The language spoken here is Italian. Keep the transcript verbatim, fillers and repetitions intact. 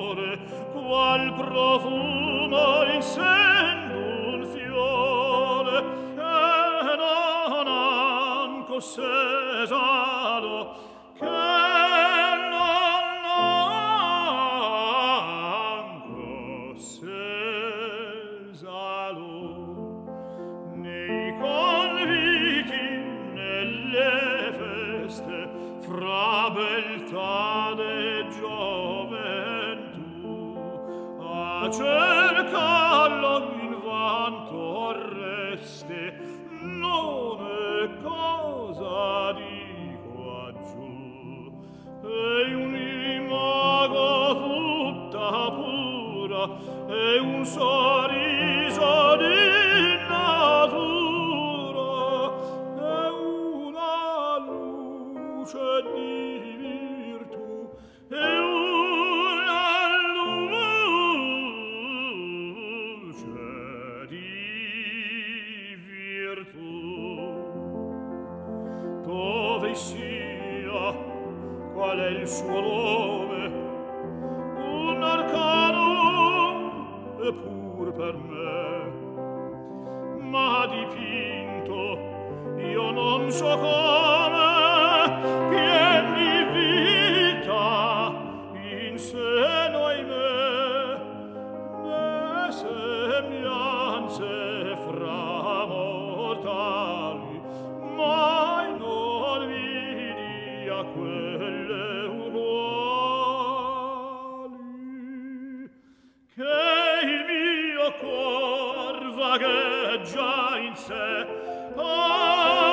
d'amore, qual profumo in sen d'un fiore, che non anco s'esalo, che non anco s'esalo, nei conviti, nelle feste, fra beltà e gioventù, a cercarlo invan torreste, non è cosa di quaggiù, è un'imago tutta pura, è un sorriso di natura, è una luce di virtù, è una luce di virtù. Dove sia, qual è il suo nome, un arcano è pur per me, ma dipinto io non so come, pien di vita in seno in me, ne sembianze fra mortali, mai non vidi a quelle uguali, che il mio cor vagheggia in sé. Ah,